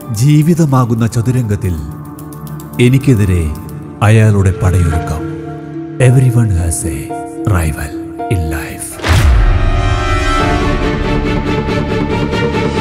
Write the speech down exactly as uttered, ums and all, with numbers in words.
ജീവിതമാകുന്ന ചതുരംഗത്തിൽ എനിക്കെതിരെ അയാളുടെ പടയൊരുക്കം. Everyone has a rival in life.